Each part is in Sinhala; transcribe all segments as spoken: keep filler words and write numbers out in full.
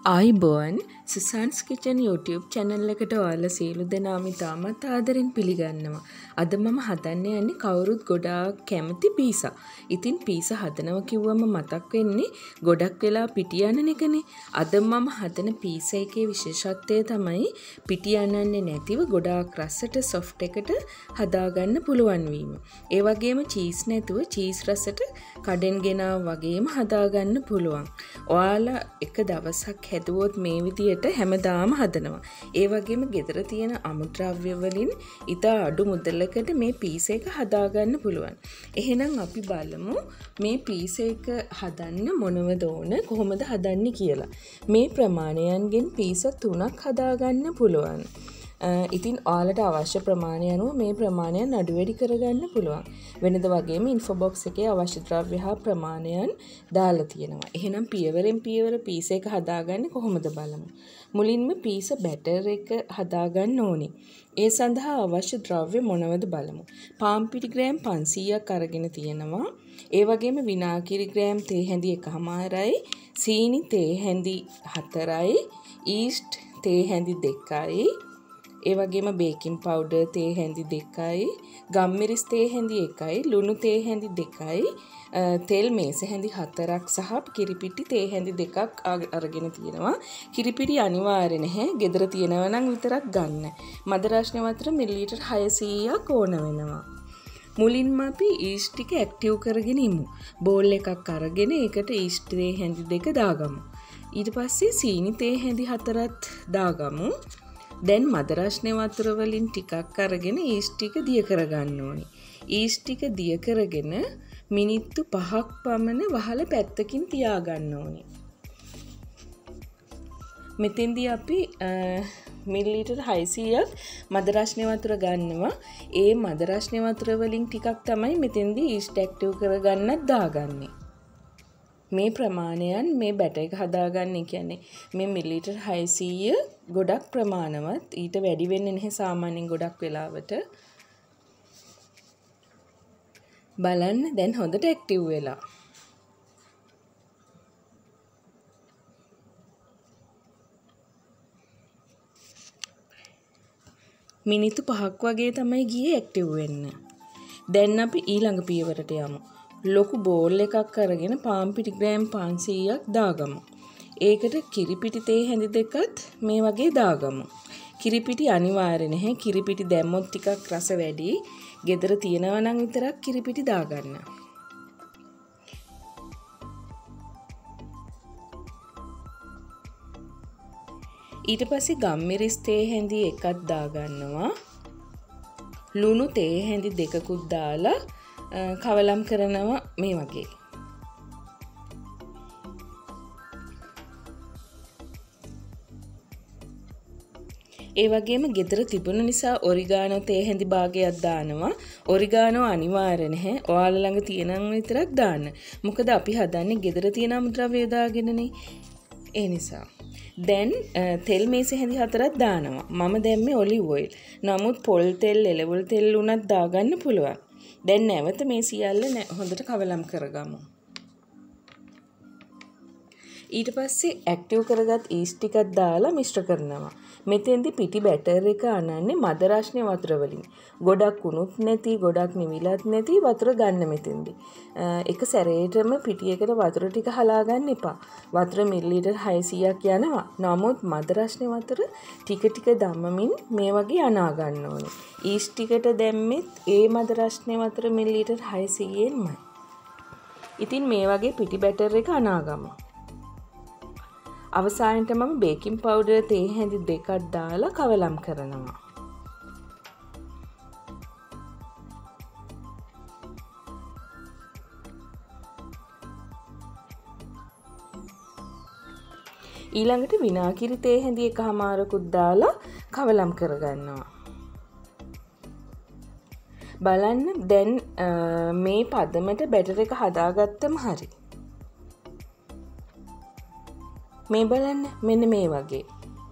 ආයිබෝන් සුසාන්ස් කිචන් YouTube channel එකට ඔයාලා සියලු දෙනාම ඉතාමත් ආදරෙන් පිළිගන්නවා. අද මම හදන්න යන්නේ කවුරුත් ගොඩාක් කැමති පීසා. ඉතින් පීසා හදනවා කිව්වම මතක් වෙන්නේ ගොඩක් වෙලා පිටි යන එකනේ. අද මම හදන පීසා එකේ විශේෂත්වය තමයි පිටි යනන්නේ නැතිව ගොඩාක් රසට soft එකට හදාගන්න පුළුවන් වීම. ඒ වගේම චීස් නැතුව චීස් රසට කඩෙන් ගෙනාව වගේම හදාගන්න පුළුවන්. ඔයාලා එක දවසක් හැදුවොත් මේ විදියට හැමදාම හදනවා. ඒ වගේම ගෙදර තියෙන අමුද්‍රව්‍ය වලින් ඉතා අඩු මුදලකට මේ පීසා එක හදාගන්න පුළුවන්. එහෙනම් අපි බලමු මේ පීසා එක හදන්න මොනවද ඕන කොහොමද හදන්නේ කියලා. මේ ප්‍රමාණයන්ගෙන් පීසා තුනක් හදාගන්න පුළුවන්. ඉතින් ඔයාලට අවශ්‍ය ප්‍රමාණය අනුව මේ ප්‍රමාණයන් අඩු වැඩි කරගන්න පුළුවන්. වෙනද වගේම ඉන්ෆෝ බොක්ස් එකේ අවශ්‍ය ද්‍රව්‍ය හා ප්‍රමාණයන් දාලා තියෙනවා. එහෙනම් පියවරෙන් පියවර පීසා එක හදාගන්නේ කොහොමද බලමු. මුලින්ම පීසා බැටර් එක හදාගන්න ඕනේ. ඒ සඳහා අවශ්‍ය ද්‍රව්‍ය මොනවද බලමු. පාන් පිටි ග්‍රෑම් පන්සීයක් අරගෙන තියෙනවා. ඒ වගේම විනාගිරි ග්‍රෑම් තේ හැඳි එකමාරයි, සීනි තේ හැඳි හතරයි, ඊස්ට් තේ හැඳි දෙකයි, ඒ වගේම බේකින් පවුඩර් තේ හැඳි දෙකයි, ගම්මිරිස් තේ හැඳි එකයි, ලුණු තේ හැඳි දෙකයි, තෙල් මේස හැඳි හතරක් සහ කිරිපිටි තේ හැඳි දෙකක් අරගෙන තියෙනවා. කිරිපිටි අනිවාර්ය නැහැ. ගෙදර තියෙනවා නම් විතරක් ගන්න. මද රස්නේ වතුර මිලිලීටර් හයසීයක් ඕන වෙනවා. මුලින්ම අපි ඊස්ට් ටික ඇක්ටිව් කරගෙන ඉමු. බෝල් එකක් අරගෙන ඒකට ඊස්ට් තේ හැඳි දෙක දාගමු. ඊට පස්සේ සීනි තේ හැඳි හතරත් දාගමු. දැන් මද රස්නේ වතුර වලින් ටිකක් අරගෙන ඊස්ට් ටික දිය කරගන්න ඕනේ. ඊස්ට් ටික දිය කරගෙන මිනිත්තු පහක් පමණ වහලා පැත්තකින් තියාගන්න ඕනේ. මෙතෙන්දී අපි මිලිලීටර් හයසීයක් මද රස්නේ වතුර ගන්නවා. ඒ මද රස්නේ වතුර වලින් ටිකක් තමයි මෙතෙන්දී ඊස්ට් ඇක්ටිව් කරගන්නත් දාගන්නේ. මේ ප්‍රමාණයන් මේ බැටර් එක හදාගන්න කියන්නේ මේ මිලිලීටර් හයසීය ගොඩක් ප්‍රමාණවත්. ඊට වැඩි වෙන්නේ නැහැ සාමාන්‍යයෙන් ගොඩක් වෙලාවට. බලන්න දැන් හොඳට ඇක්ටිව් වෙලා. මිනිත්තු පහක් වගේ තමයි ගියේ ඇක්ටිව් වෙන්න. දැන් අපි ඊළඟ පියවරට යමු. ලොකු බෝල් එකක් අරගෙන පාන් පිටි ග්‍රෑම් පන්සීයක් දාගමු. ඒකට කිරිපිටි තේ හැඳි දෙකත් මේ වගේ දාගමු. කිරිපිටි අනිවාර්ය නැහැ. කිරිපිටි දැම්මොත් ටිකක් රස වැඩි. ගෙදර තියෙනවා නම් විතරක් කිරිපිටි දාගන්න. ඊට පස්සේ ගම්මිරිස් තේ හැඳි එකක් දාගන්නවා. ලුණු තේ හැඳි දෙකකුත් දාලා කවලම් කරනවා මේ වගේ. ඒ වගේම ගෙදර තිබුණ නිසා ඔරිගානෝ තේ හැඳි භාගයක් දානවා. ඔරිගානෝ අනිවාර්ය නැහැ. ඔයාලා ළඟ තියෙනම් විතරක් දාන්න. මොකද අපි හදන්නේ ගෙදර තියෙන අමුද්‍රව්‍ය දාගෙනනේ. ඒ නිසා. දැන් තෙල් මේසෙ හැඳි හතරක් දානවා. මම දැම්මේ ඔලිව් ඔයිල්. නමුත් පොල් තෙල්, එළවලු තෙල් උනත් දාගන්න පුළුවන්. දැන් නැවත මේ සියල්ල හොඳට කවලම් කරගමු. ඊට පස්සේ ඇක්ටිව් කරගත් ඊස්ට් ටිකක් දාලා මිශ්‍ර කරනවා. මෙතෙන්දී පිටි බැටර් එක අනන්නේ මද රස්නේ වතුර වලින්. ගොඩක් උණුත් නැති, ගොඩක් නිවිලත් නැති වතුර ගන්න මෙතෙන්දී. එක සැරේටම පිටි එකට වතුර ටික හලා ගන්න එපා. වතුර මිලිලීටර් හයසීයක් යනවා. නමුත් මද රස්නේ වතුර ටික ටික දමමින් මේ වගේ අනා ගන්න ඕනේ. ඊස්ට් ටිකට දැම්මෙත් ඒ මද රස්නේ වතුර මිලිලීටර් හයසීයෙන්මයි. ඉතින් මේ වගේ පිටි බැටර් එක අනාගමු. අවසානයේ මම බේකින් පවුඩර් තේ හැඳි දෙකක් දාලා කවලම් කරනවා. ඊළඟට විනාගිරි තේ හැඳි එකමාරකුත් දාලා කවලම් කරගන්නවා. බලන්න දැන් මේ පදමට බැටර් එක හදාගත්තම හරි. මේ බලන්න මෙන්න මේ වගේ.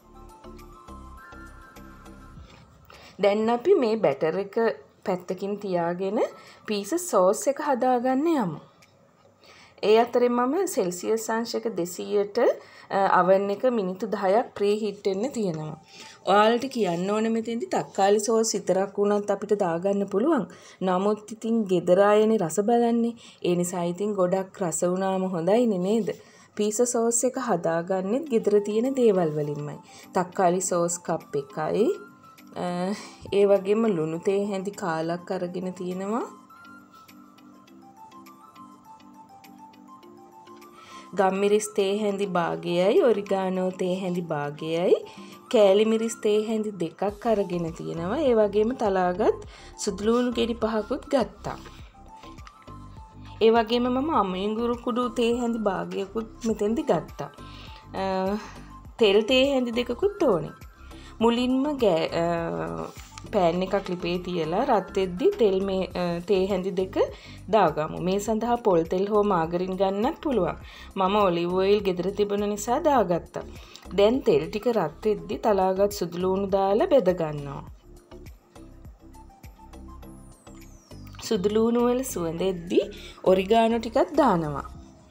දැන් අපි මේ බැටර් එක පැත්තකින් තියාගෙන පීසා සෝස් එක හදාගන්න යමු. ඒ අතරේ මම සෙල්සියස් අංශක දෙසීයට oven එක මිනිත්තු දහයක් ප්‍රී හීට් වෙන්න තියෙනවා. ඔයාලට කියන්න ඕනේ මෙතෙන්දි තක්කාලි සෝස් විතරක් වුණත් අපිට දාගන්න පුළුවන්. නමුත් ඉතින් ගෙදර ආයේනේ රස බලන්නේ. ඒ නිසා ඉතින් ගොඩක් රස වුණාම හොඳයිනේ නේද? පීසා සෝස් එක හදාගන්නෙත් ගෙදර තියෙන දේවල් වලින්මයි. තක්කාලි සෝස් කප් එකයි. ඒ වගේම ලුණු තේ හැඳි කාලක් අරගෙන තියෙනවා. ගම්මිරිස් තේ හැඳි භාගයයි ඔරිගානෝ තේ හැඳි භාගයයි කෑලි මිරිස් තේ හැඳි දෙකක් අරගෙන තියෙනවා. ඒ වගේම තලාගත් සුදු ලුණු ගෙඩි පහකුත් ගත්තා. ඒ වගේම මම අමීඟුරු කුඩු තේ හැඳි භාගයකුත් මෙතෙන්දි ගත්තා. තෙල් තේ හැඳි දෙකකුත් ඕනේ. මුලින්ම පෑන් එකක් ලිපේ තියලා රත් වෙද්දි තෙල් මේ තේ හැඳි දෙක දාගමු. මේ සඳහා පොල් තෙල් හෝ මාගරින් ගන්නත් පුළුවන්. මම ඔලිව් ඔයිල් ගෙදර තිබුණ නිසා දාගත්තා. දැන් තෙල් ටික රත් වෙද්දි තලාගත් සුදු ලුණු දාලා බෙද ගන්නවා. සුදු ලුණු වල සුවඳ එද්දි ඔරිගානෝ ටිකක් දානවා.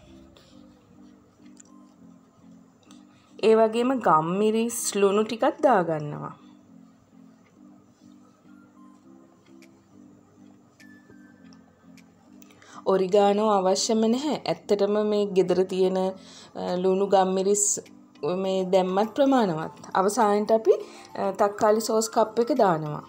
ඒ වගේම ගම්මිරිස් ලුණු ටිකක් දාගන්නවා. ඔරිගානෝ අවශ්‍යම නැහැ. ඇත්තටම මේ ගෙදර තියෙන ලුණු ගම්මිරිස් මේ දැම්මත් ප්‍රමාණවත්. අවසානයේ අපි තක්කාලි සෝස් කප් එක දානවා.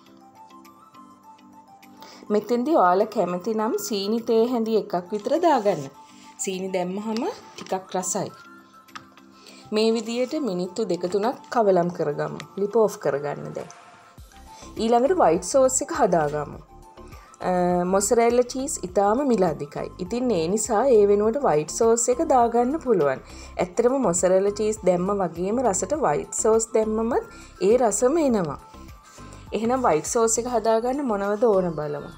මෙතෙන්දී ඔයාලා කැමති නම් සීනි තේ හැඳි එකක් විතර දාගන්න. සීනි දැම්මහම ටිකක් රසයි. මේ විදියට මිනිත්තු දෙක තුනක් කවලම් කරගමු. ලිප් ඔෆ් කරගන්න දැන්. ඊළඟට වයිට් සෝස් එක හදාගමු. මොසරෙල්ලා චීස් ඊටාම මිල අධිකයි. ඉතින් ඒ නිසා ඒ වෙනුවට වයිට් සෝස් එක දාගන්න පුළුවන්. ඇත්තටම මොසරෙල්ලා චීස් දැම්ම වගේම රසට වයිට් සෝස් දැම්මම ඒ රසම එනවා. එහෙනම් වයිට් සෝස් එක හදාගන්න මොනවද ඕන බලමු.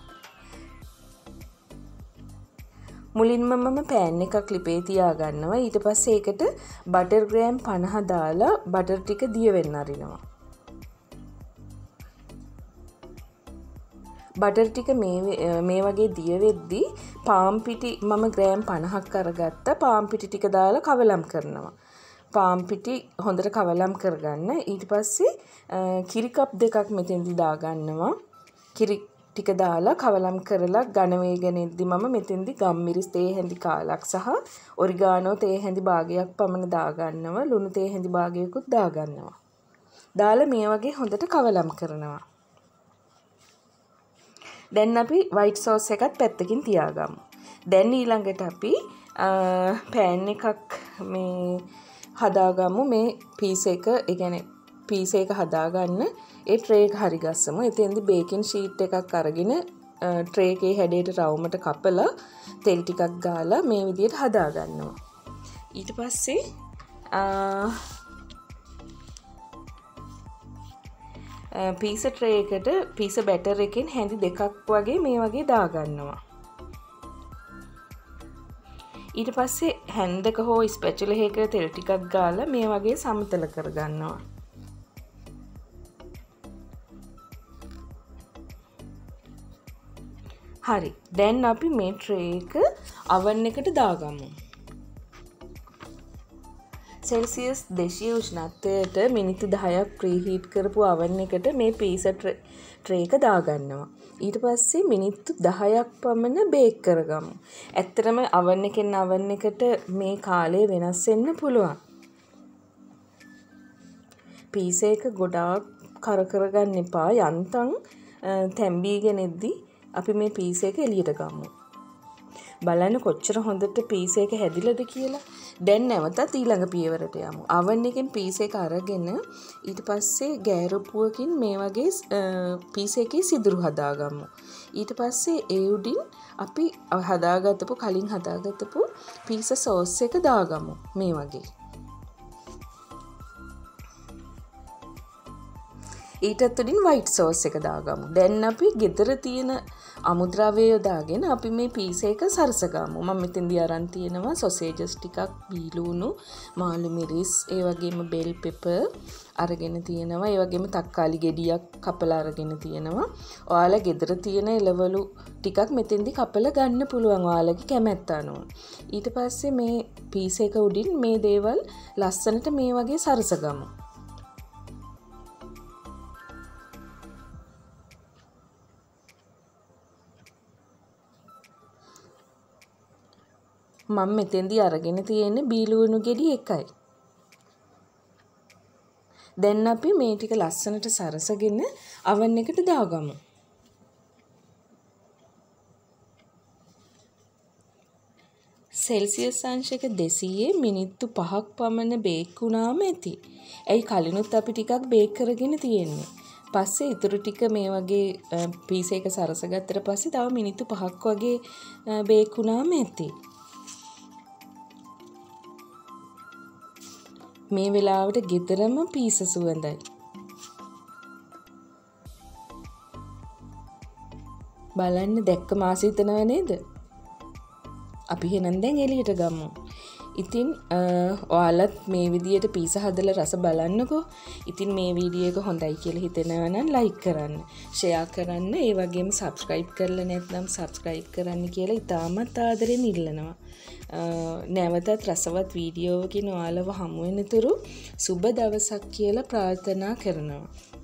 මුලින්ම මම පෑන් එකක් ලිපේ තියාගන්නවා. ඊට පස්සේ ඒකට බටර් ග්‍රෑම් පනහ දාලා බටර් ටික දිය වෙන්න අරිනවා. බටර් ටික මේ මේ වගේ දිය වෙද්දි පාන් පිටි මම ග්‍රෑම් පනහක් අරගත්තා. පාන් පිටි ටික දාලා කවලම් කරනවා. පාන් පිටි හොඳට කවලම් කරගන්න. ඊට පස්සේ කිරි කප් දෙකක් මෙතෙන්දි දාගන්නවා. කිරි ටික දාලා කවලම් කරලා ඝන වේගන ඉද්දි මම මෙතෙන්දි ගම්මිරිස් තේ හැඳි කාලක් සහ ඔරිගානෝ තේ හැඳි භාගයක් පමණ දාගන්නවා. ලුණු තේ හැඳි භාගයකුත් දාගන්නවා. දාලා මේ වගේ හොඳට කවලම් කරනවා. දැන් අපි වයිට් සෝස් එකත් පැත්තකින් තියාගමු. දැන් ඊළඟට අපි පෑන් එකක් මේ හදාගමු. මේ පීස් එක, ඒ කියන්නේ පීස් එක හදාගන්න ඒ ට්‍රේ එක හරි ගස්සමු. එතෙන්දී බේකින් ෂීට් එකක් අරගෙන ට්‍රේ එකේ හැඩයට රවුමට කපලා තෙල් ටිකක් ගාලා මේ විදිහට හදාගන්නවා. ඊට පස්සේ පීසා ට්‍රේ එකට පීසා බැටර් එකෙන් හැඳි දෙකක් වගේ මේ වගේ දාගන්නවා. ඊට පස්සේ හැන්දක හෝ ස්පැචුලා එකක තෙල් ටිකක් ගාලා මේ වගේ සමතල කරගන්නවා. හරි. දැන් අපි මේ ට්‍රේ එක oven එකට දාගමු. සෙල්සියස් දෙසිය උෂ්ණත්වයට මිනිත්තු දහයක් ප්‍රීහීට් කරපු oven එකට මේ පීසා ට්‍රේ එක දාගන්නවා. ඊට පස්සේ මිනිත්තු දහයක් පමණ බේක් කරගමු. ඇත්තටම oven එකෙන් oven එකට මේ කාලය වෙනස් වෙන්න පුළුවන්. පීසා එක ගොඩාක් කර කරගන්න එපා. යන්තම් තැම්බීගෙන ඉද්දි අපි මේ පීසා එක එළියට ගමු. බලන්න කොච්චර හොඳට පීසා එක හැදිලාද කියලා. දැන් නැවතත් ඊළඟ පියවරට යමු. oven එකෙන් පීසා එක අරගෙන ඊට පස්සේ ගෑරුප්පුවකින් මේ වගේ පීසා එකේ සිදුරු හදාගමු. ඊට පස්සේ ඒ උඩින් අපි හදාගත්තපු කලින් හදාගත්තපු පීසා සෝස් එක දාගමු. මේ වගේ. ඊටත් උඩින් වයිට් සෝස් එක දාගමු. දැන් අපි ගෙදර තියෙන අමුද්‍රව්‍ය යොදාගෙන අපි මේ පීස් එක සරසගමු. මම මෙතෙන්දී අරන් තියෙනවා සොසේජස් ටිකක්, බීලුණු, මාළු මිරිස්, ඒ වගේම බෙල් පෙපර් අරගෙන තියෙනවා. ඒ වගේම තක්කාලි ගෙඩියක් කපලා අරගෙන තියෙනවා. ඔයාලා ගෙදර තියෙන එළවලු ටිකක් මෙතෙන්දී කපලා ගන්න පුළුවන් ඔයාලගේ කැමැත්ත අනුව. ඊට පස්සේ මේ පීස් එක උඩින් මේ දේවල් ලස්සනට මේ වගේ සරසගමු. මම මෙතෙන්දී අරගෙන තියෙන්නේ බීලුණු ගෙඩි එකයි. දැන් අපි මේ ටික ලස්සනට සරසගෙන oven එකට දාගමු. සෙල්සියස් අංශක දෙසීයේ මිනිත්තු පහක් පමණ බේක් වුණාම ඇති. ඇයි කලිනුත් අපි ටිකක් බේක් කරගෙන තියෙන්නේ. පස්සේ ඊටු ටික මේ වගේ පීස් එක සරසගත්තට පස්සේ තව මිනිත්තු පහක් වගේ බේක් වුණාම ඇති. මේ වෙලාවට ගෙදරම පීස සුවඳයි. බලන්න දැක්ක මාස හිතනව නේද? අපි එහෙනම් දැන් එළියට ගමු. ඉතින් ඔයාලත් මේ විදියට පීස හදලා රස බලන්නකෝ. ඉතින් මේ වීඩියෝ එක හොඳයි කියලා හිතෙනවා නම් ලයික් කරන්න, ෂෙයා කරන්න, ඒ වගේම සබ්ස්ක්‍රයිබ් කරලා නැත්නම් සබ්ස්ක්‍රයිබ් කරන්න කියලා ඉතාමත් ආදරෙන් ඉල්ලනවා. නැවතත් රසවත් වීඩියෝවකින් ඔයාලව හමු වෙනතුරු සුබ දවසක් කියලා ප්‍රාර්ථනා කරනවා.